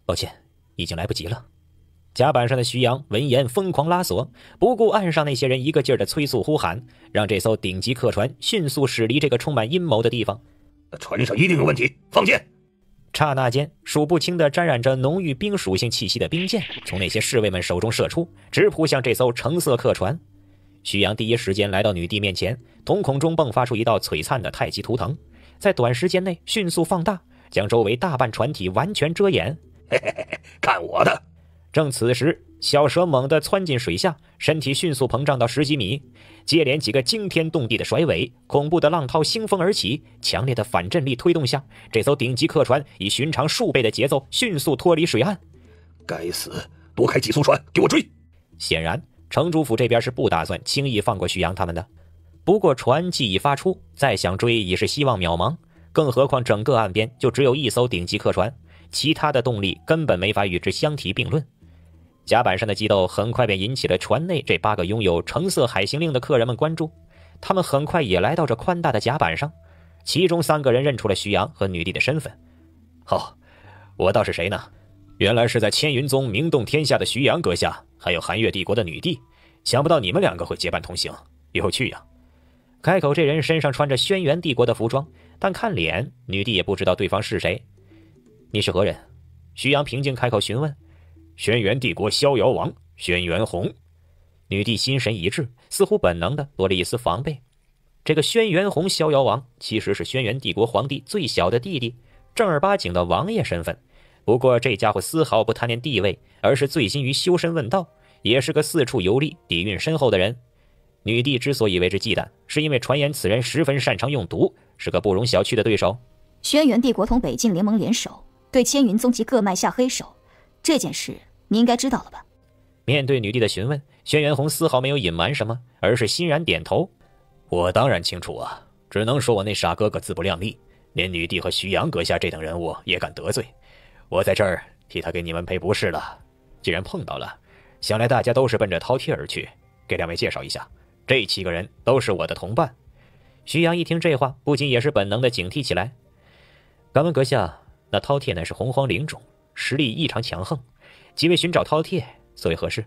抱歉，已经来不及了。甲板上的徐阳闻言疯狂拉索，不顾岸上那些人一个劲儿的催促呼喊，让这艘顶级客船迅速驶离这个充满阴谋的地方。 船上一定有问题，放箭！ 刹那间，数不清的沾染着浓郁冰属性气息的冰箭从那些侍卫们手中射出，直扑向这艘橙色客船。徐阳第一时间来到女帝面前，瞳孔中迸发出一道璀璨的太极图腾，在短时间内迅速放大，将周围大半船体完全遮掩。 嘿嘿嘿，看我的！ 正此时，小蛇猛地窜进水下，身体迅速膨胀到10几米，接连几个惊天动地的甩尾，恐怖的浪涛兴风而起，强烈的反震力推动下，这艘顶级客船以寻常数倍的节奏迅速脱离水岸。 该死，多开几艘船，给我追！ 显然城主府这边是不打算轻易放过徐阳他们的，不过船技已发出，再想追已是希望渺茫，更何况整个岸边就只有一艘顶级客船，其他的动力根本没法与之相提并论。甲板上的激斗很快便引起了船内这8个拥有橙色海行令的客人们关注，他们很快也来到这宽大的甲板上，其中3个人认出了徐阳和女帝的身份。我倒是谁呢？原来是在千云宗名动天下的徐阳阁下，还有寒月帝国的女帝，想不到你们2个会结伴同行，有趣呀。开口这人身上穿着轩辕帝国的服装，但看脸，女帝也不知道对方是谁。你是何人？徐阳平静开口询问。轩辕帝国逍遥王轩辕红。女帝心神一滞，似乎本能的多了一丝防备。这个轩辕红逍遥王其实是轩辕帝国皇帝最小的弟弟，正儿八经的王爷身份。不过这家伙丝毫不贪恋地位，而是醉心于修身问道，也是个四处游历底蕴深厚的人。女帝之所以为之忌惮，是因为传言此人十分擅长用毒，是个不容小觑的对手。 轩辕帝国同北境联盟联手，对千云宗及各脉下黑手，这件事你应该知道了吧？ 面对女帝的询问，轩辕红丝毫没有隐瞒什么，而是欣然点头。我当然清楚啊，只能说我那傻哥哥自不量力，连女帝和徐阳阁下这等人物也敢得罪。我在这儿替他给你们赔不是了。既然碰到了，想来大家都是奔着饕餮而去。给2位介绍一下，这7个人都是我的同伴。徐阳一听这话，不仅也是本能的警惕起来。敢问阁下，那饕餮乃是洪荒灵种，实力异常强横，几位寻找饕餮所为何事？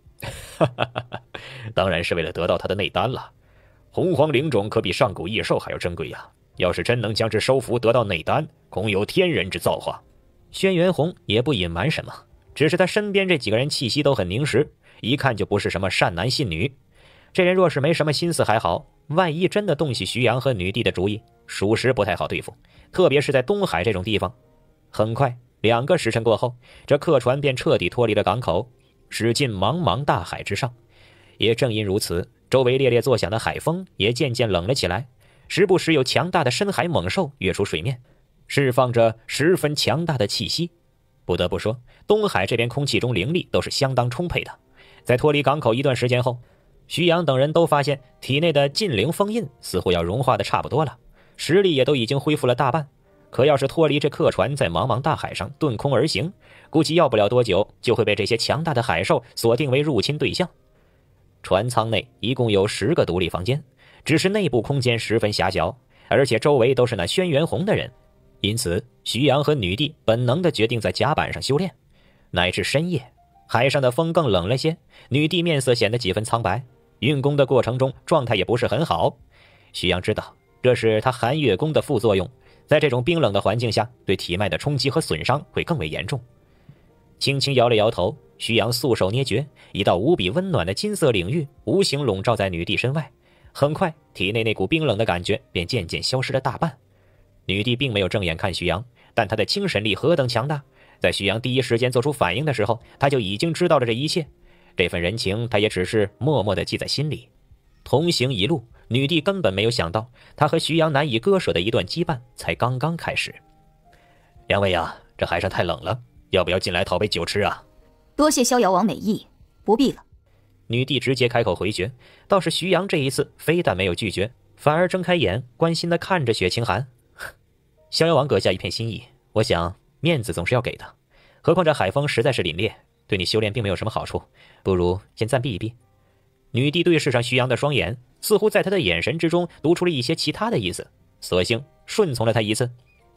当然是为了得到他的内丹了。洪荒灵种可比上古异兽还要珍贵呀，要是真能将之收服得到内丹，恐有天人之造化。轩辕红也不隐瞒什么，只是他身边这几个人气息都很凝实，一看就不是什么善男信女。这人若是没什么心思还好，万一真的动起徐阳和女帝的主意，属实不太好对付，特别是在东海这种地方。很快2个时辰过后，这客船便彻底脱离了港口，驶进茫茫大海之上。也正因如此，周围猎猎作响的海风也渐渐冷了起来，时不时有强大的深海猛兽跃出水面，释放着十分强大的气息。不得不说，东海这边空气中灵力都是相当充沛的。在脱离港口一段时间后，徐阳等人都发现体内的禁灵封印似乎要融化的差不多了，实力也都已经恢复了大半。可要是脱离这客船在茫茫大海上遁空而行，估计要不了多久就会被这些强大的海兽锁定为入侵对象。船舱内一共有10个独立房间，只是内部空间十分狭小，而且周围都是那轩辕红的人，因此徐阳和女帝本能地决定在甲板上修炼。乃至深夜，海上的风更冷了些，女帝面色显得几分苍白，运功的过程中状态也不是很好。徐阳知道这是他寒月功的副作用，在这种冰冷的环境下，对体脉的冲击和损伤会更为严重。轻轻摇了摇头，徐阳素手捏诀，一道无比温暖的金色领域无形笼罩在女帝身外。很快，体内那股冰冷的感觉便渐渐消失了大半。女帝并没有正眼看徐阳，但她的精神力何等强大，在徐阳第一时间做出反应的时候，她就已经知道了这一切。这份人情，她也只是默默地记在心里。同行一路，女帝根本没有想到，她和徐阳难以割舍的一段羁绊才刚刚开始。2位啊，这海上太冷了，要不要进来讨杯酒吃啊？ 多谢逍遥王美意，不必了。 女帝直接开口回绝，倒是徐阳这一次非但没有拒绝，反而睁开眼关心地看着雪清寒。逍遥王阁下一片心意，我想面子总是要给的，何况这海风实在是凛冽，对你修炼并没有什么好处，不如先暂避一避。女帝对视上徐阳的双眼，似乎在他的眼神之中读出了一些其他的意思，索性顺从了他一次。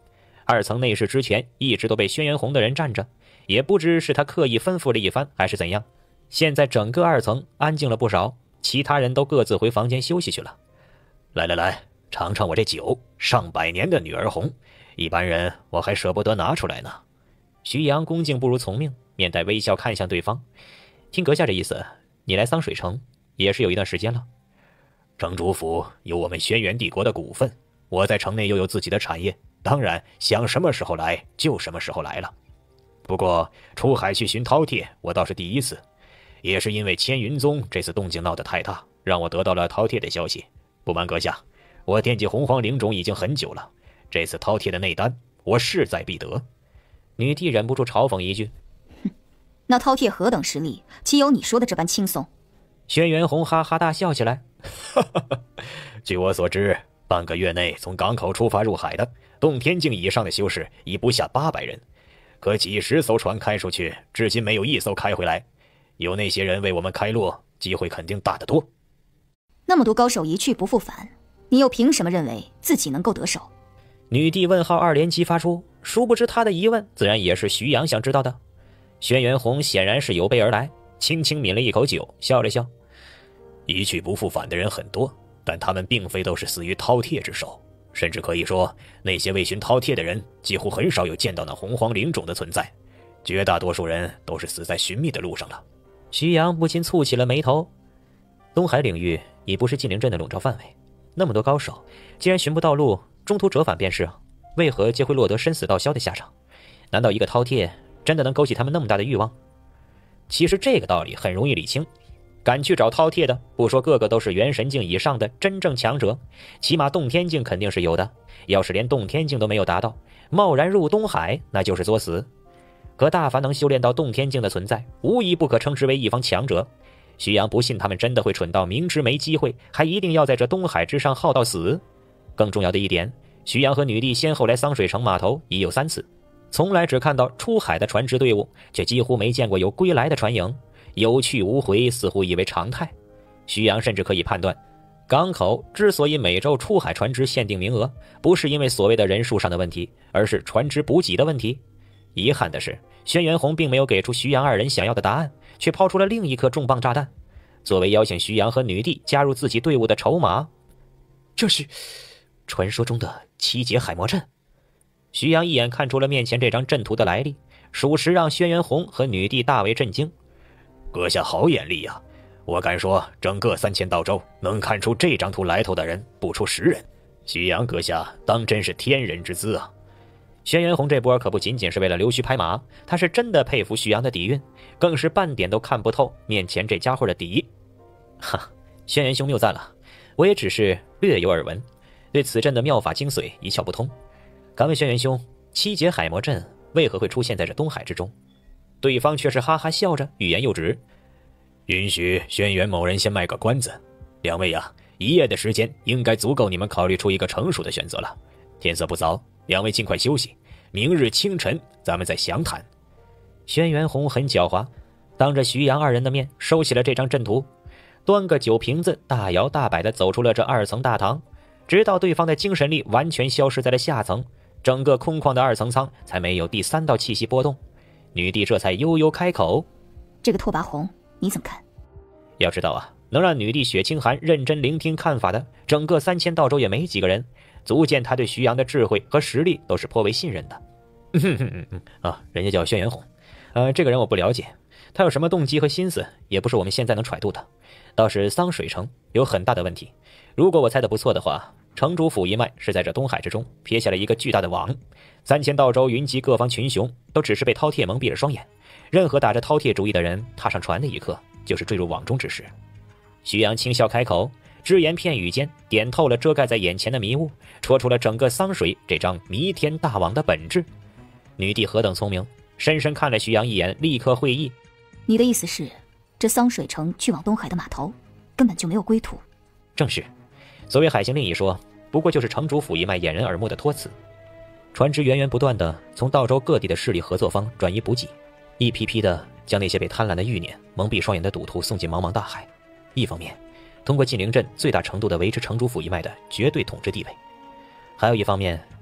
2层内室之前一直都被轩辕红的人占着，也不知是他刻意吩咐了一番还是怎样。现在整个2层安静了不少，其他人都各自回房间休息去了。 来来来，尝尝我这酒，上百年的女儿红，一般人我还舍不得拿出来呢。 徐阳恭敬不如从命，面带微笑看向对方。听阁下这意思，你来桑水城也是有一段时间了。 城主府有我们轩辕帝国的股份，我在城内又有自己的产业，当然想什么时候来就什么时候来了。不过出海去寻饕餮我倒是第一次，也是因为千云宗这次动静闹得太大，让我得到了饕餮的消息。不瞒阁下，我惦记洪荒灵种已经很久了，这次饕餮的内丹我势在必得。 女帝忍不住嘲讽一句： 那饕餮何等实力，岂有你说的这般轻松？ 轩辕红哈哈大笑起来。 据我所知，半个月内从港口出发入海的洞天境以上的修士已不下800人，可几10艘船开出去，至今没有一艘开回来。有那些人为我们开路，机会肯定大得多。 那么多高手一去不复返，你又凭什么认为自己能够得手？ 女帝问号2连激发出，殊不知她的疑问自然也是徐阳想知道的。轩辕红显然是有备而来，轻轻抿了一口酒，笑了笑。 一去不复返的人很多，但他们并非都是死于饕餮之手，甚至可以说，那些为寻饕餮的人几乎很少有见到那洪荒灵种的存在，绝大多数人都是死在寻觅的路上了。 徐阳不禁蹙起了眉头。东海领域已不是禁灵阵的笼罩范围，那么多高手，既然寻不到路，中途折返便是，为何皆会落得身死道消的下场？难道一个饕餮真的能勾起他们那么大的欲望？其实这个道理很容易理清，敢去找饕餮的，不说个个都是元神境以上的真正强者，起码洞天境肯定是有的。要是连洞天境都没有达到，贸然入东海，那就是作死。可大凡能修炼到洞天境的存在，无疑不可称之为一方强者。徐阳不信他们真的会蠢到明知没机会，还一定要在这东海之上耗到死。更重要的一点，徐阳和女帝先后来桑水城码头已有3次，从来只看到出海的船只队伍，却几乎没见过有归来的船影，有去无回似乎已为常态。徐阳甚至可以判断，港口之所以每周出海船只限定名额，不是因为所谓的人数上的问题，而是船只补给的问题。遗憾的是，轩辕红并没有给出徐阳2人想要的答案，却抛出了另一颗重磅炸弹，作为邀请徐阳和女帝加入自己队伍的筹码。这是传说中的7节海魔阵。徐阳一眼看出了面前这张阵图的来历，属实让轩辕红和女帝大为震惊。 阁下好眼力呀！我敢说，整个3000道州能看出这张图来头的人不出10人。徐阳阁下当真是天人之资啊！ 轩辕红这波可不仅仅是为了溜须拍马，他是真的佩服徐阳的底蕴，更是半点都看不透面前这家伙的底。哈，轩辕兄谬赞了，我也只是略有耳闻，对此阵的妙法精髓一窍不通。敢问轩辕兄，7节海魔阵为何会出现在这东海之中？对方却是哈哈笑着，欲言又止。 允许轩辕某人先卖个关子，两位啊，1夜的时间应该足够你们考虑出一个成熟的选择了。天色不早，两位尽快休息，明日清晨咱们再详谈。 轩辕红很狡猾，当着徐阳2人的面收起了这张阵图，端个酒瓶子，大摇大摆地走出了这2层大堂，直到对方的精神力完全消失在了下层，整个空旷的2层舱才没有第3道气息波动。女帝这才悠悠开口： 这个拓跋宏你怎么看？ 要知道啊，能让女帝雪清寒认真聆听看法的，整个3000道州也没几个人，足见他对徐阳的智慧和实力都是颇为信任的。人家叫轩辕红，这个人我不了解，他有什么动机和心思，也不是我们现在能揣度的。倒是桑水城有很大的问题，如果我猜的不错的话，城主府一脉是在这东海之中撇下了一个巨大的网，3000道州云集各方群雄都只是被饕餮蒙蔽了双眼，任何打着饕餮主意的人踏上船的一刻，就是坠入网中之时。徐阳轻笑开口，只言片语间点透了遮盖在眼前的迷雾，戳出了整个桑水这张弥天大网的本质。女帝何等聪明，深深看了徐阳一眼，立刻会意。 你的意思是，这桑水城去往东海的码头根本就没有归途？ 正是，所谓海行令一说，不过就是城主府一脉掩人耳目的托词。船只源源不断地从道州各地的势力合作方转移补给，一批批的将那些被贪婪的欲念蒙蔽双眼的赌徒送进茫茫大海。一方面通过禁灵阵最大程度地维持城主府一脉的绝对统治地位，还有一方面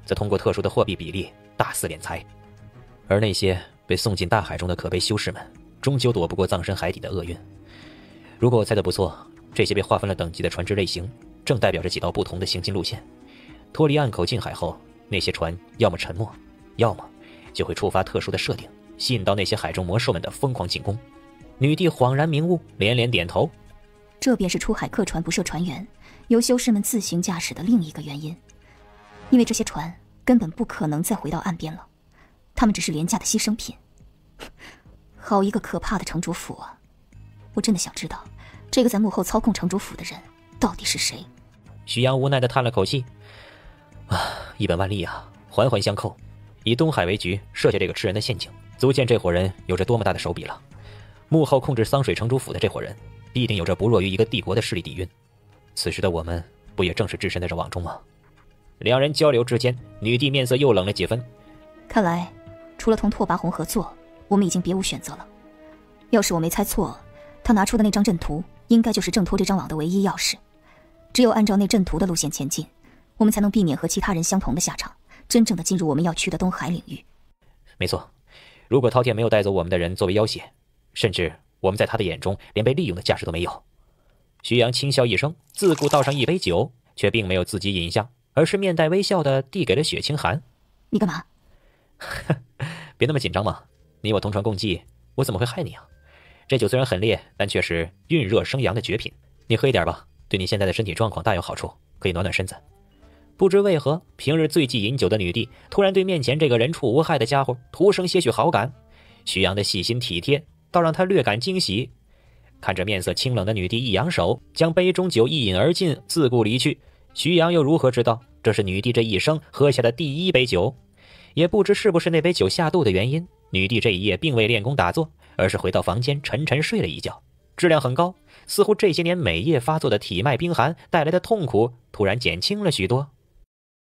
则通过特殊的货币比例大肆敛财。而那些被送进大海中的可悲修士们，终究躲不过葬身海底的厄运。如果我猜得不错，这些被划分了等级的船只类型，正代表着几道不同的行进路线。脱离岸口进海后，那些船要么沉没，要么就会触发特殊的设定，吸引到那些海中魔兽们的疯狂进攻。女帝恍然明悟，连连点头。 这便是出海客船不设船员，由修士们自行驾驶的另一个原因。因为这些船根本不可能再回到岸边了，他们只是廉价的牺牲品。好一个可怕的城主府啊！我真的想知道，这个在幕后操控城主府的人到底是谁？ 徐阳无奈地叹了口气，一本万利啊，环环相扣。以东海为局，设下这个吃人的陷阱，足见这伙人有着多么大的手笔了。幕后控制桑水城主府的这伙人，必定有着不弱于一个帝国的势力底蕴。此时的我们，不也正是置身在这网中吗？两人交流之间，女帝面色又冷了几分。 看来，除了同拓跋宏合作，我们已经别无选择了。要是我没猜错，他拿出的那张阵图，应该就是挣脱这张网的唯一钥匙。只有按照那阵图的路线前进，我们才能避免和其他人相同的下场，真正的进入我们要去的东海领域。 没错，如果饕餮没有带走我们的人作为要挟，甚至我们在他的眼中连被利用的价值都没有。徐阳轻笑一声，自顾倒上一杯酒，却并没有自己饮下，而是面带微笑地递给了雪清寒。 你干嘛？ 别那么紧张嘛，你我同船共济，我怎么会害你啊？这酒虽然很烈，但却是运热生阳的绝品，你喝一点吧，对你现在的身体状况大有好处，可以暖暖身子。不知为何，平日醉忌饮酒的女帝突然对面前这个人畜无害的家伙徒生些许好感。徐阳的细心体贴倒让他略感惊喜。看着面色清冷的女帝一扬手，将杯中酒一饮而尽，自顾离去。徐阳又如何知道这是女帝这一生喝下的第一杯酒？也不知是不是那杯酒下肚的原因，女帝这一夜并未练功打坐，而是回到房间沉沉睡了一觉，质量很高，似乎这些年每夜发作的体脉冰寒带来的痛苦突然减轻了许多。